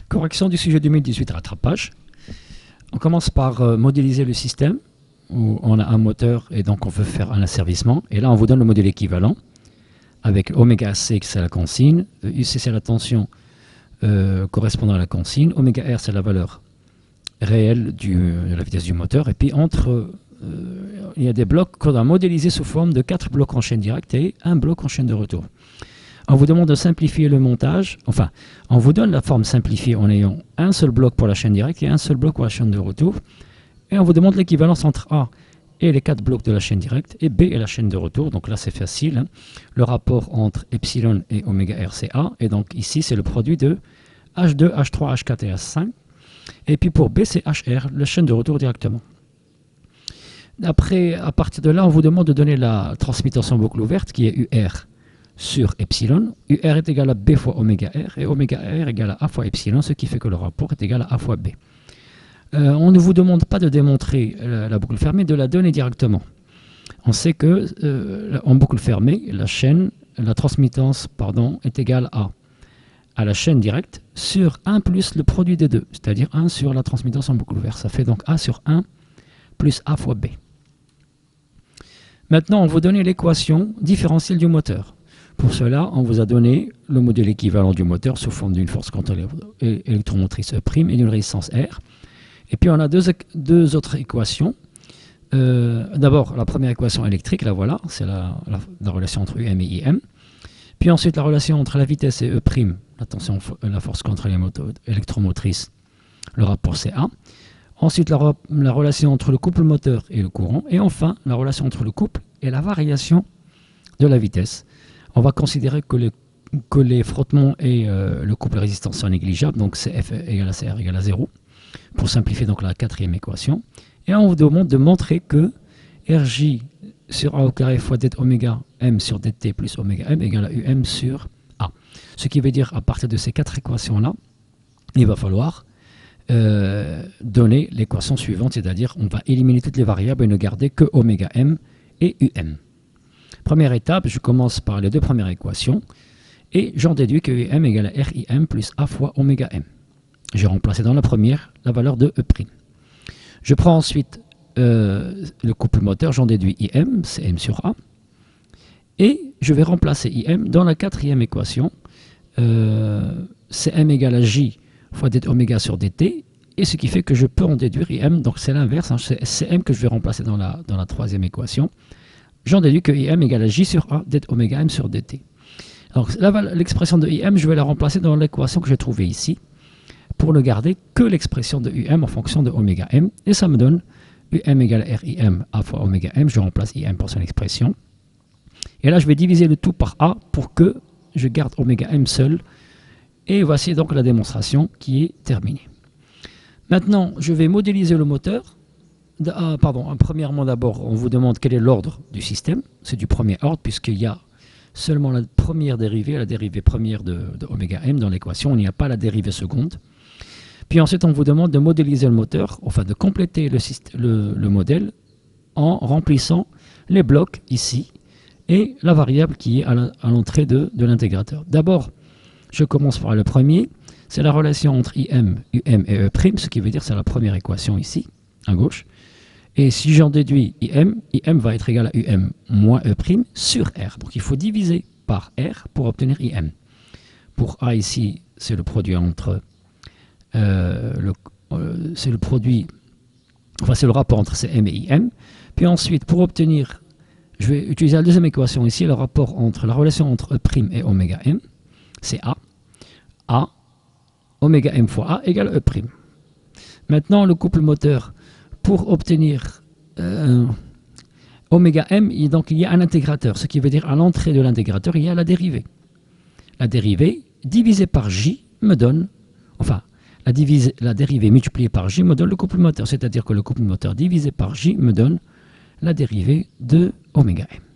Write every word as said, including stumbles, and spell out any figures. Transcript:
Correction du sujet deux mille dix-huit, rattrapage. On commence par euh, modéliser le système, où on a un moteur et donc on veut faire un asservissement. Et là, on vous donne le modèle équivalent, avec oméga C, c'est la consigne, U C, c'est la tension euh, correspondant à la consigne, oméga R, c'est la valeur réelle du, de la vitesse du moteur. Et puis, entre, euh, il y a des blocs qu'on a modélisés sous forme de quatre blocs en chaîne directe et un bloc en chaîne de retour. On vous demande de simplifier le montage, enfin, on vous donne la forme simplifiée en ayant un seul bloc pour la chaîne directe et un seul bloc pour la chaîne de retour. Et on vous demande l'équivalence entre A et les quatre blocs de la chaîne directe et B et la chaîne de retour. Donc là, c'est facile, hein. Le rapport entre epsilon et oméga R, c'est A. Et donc ici, c'est le produit de H deux, H trois, H quatre et H cinq. Et puis pour B, c'est H R, la chaîne de retour directement. Après, à partir de là, on vous demande de donner la transmutation boucle ouverte qui est U R sur epsilon. U R est égal à B fois oméga R et oméga R est égal à A fois epsilon, ce qui fait que le rapport est égal à A fois B. Euh, on ne vous demande pas de démontrer la, la boucle fermée, de la donner directement. On sait que euh, en boucle fermée, la chaîne, la transmittance pardon, est égale à, à la chaîne directe sur un plus le produit des deux, c'est-à-dire un sur la transmittance en boucle ouverte. Ça fait donc A sur un plus A fois B. Maintenant, on vous donne l'équation différentielle du moteur. Pour cela, on vous a donné le modèle équivalent du moteur sous forme d'une force contrôlée électromotrice E' et d'une résistance R. Et puis on a deux, deux autres équations. Euh, D'abord, la première équation électrique, la voilà, c'est la, la, la relation entre U M et I M. Puis ensuite, la relation entre la vitesse et E', la tension, la force contrôlée électromotrice, le rapport C A. Ensuite, la, la relation entre le couple moteur et le courant. Et enfin, la relation entre le couple et la variation de la vitesse. On va considérer que, le, que les frottements et euh, le couple résistance sont négligeables, donc C F égale à C R égale à zéro, pour simplifier donc la quatrième équation. Et on vous demande de montrer que R J sur A au carré fois det oméga M sur dt plus oméga M égale à U M sur A. Ce qui veut dire, à partir de ces quatre équations-là, il va falloir euh, donner l'équation suivante, c'est-à-dire on va éliminer toutes les variables et ne garder que oméga M et U M. Première étape, je commence par les deux premières équations et j'en déduis que U M égale à R I M plus A fois oméga M. J'ai remplacé dans la première la valeur de E'. Je prends ensuite euh, le couple moteur, j'en déduis I M, c'est M sur A. Et je vais remplacer I M dans la quatrième équation. Euh, c'est M égale à J fois det oméga sur dt. Et ce qui fait que je peux en déduire I M, donc c'est l'inverse, hein, c'est M que je vais remplacer dans la, dans la troisième équation. J'en déduis que I M égale à J sur A det oméga M sur dt. Alors l'expression de I M, je vais la remplacer dans l'équation que j'ai trouvée ici, pour ne garder que l'expression de U M en fonction de oméga M. Et ça me donne U M égale à R I M A fois oméga M. Je remplace I M pour son expression. Et là, je vais diviser le tout par A pour que je garde oméga M seul. Et voici donc la démonstration qui est terminée. Maintenant, je vais modéliser le moteur. Ah, pardon, premièrement d'abord, on vous demande quel est l'ordre du système. C'est du premier ordre puisqu'il y a seulement la première dérivée, la dérivée première de, de oméga M dans l'équation. Il n'y a pas la dérivée seconde. Puis ensuite, on vous demande de modéliser le moteur, enfin de compléter le, le, le modèle en remplissant les blocs ici et la variable qui est à l'entrée de, de l'intégrateur. D'abord, je commence par le premier. C'est la relation entre I M, U M et E', ce qui veut dire que c'est la première équation ici, à gauche. Et si j'en déduis I M, I M va être égal à U M moins E' sur R. Donc il faut diviser par R pour obtenir I M. Pour A ici, c'est le produit entre... Euh, le, euh, c'est le produit... Enfin, c'est le rapport entre C M et I M. Puis ensuite, pour obtenir... Je vais utiliser la deuxième équation ici, le rapport entre la relation entre E' et oméga M. C'est A. A, oméga M fois A égale E'. Maintenant, le couple moteur... Pour obtenir euh, oméga M, il, donc il y a un intégrateur, ce qui veut dire à l'entrée de l'intégrateur, il y a la dérivée. La dérivée divisée par J me donne, enfin, la, divise, la dérivée multipliée par J me donne le couple moteur, c'est-à-dire que le couple moteur divisé par J me donne la dérivée de oméga M.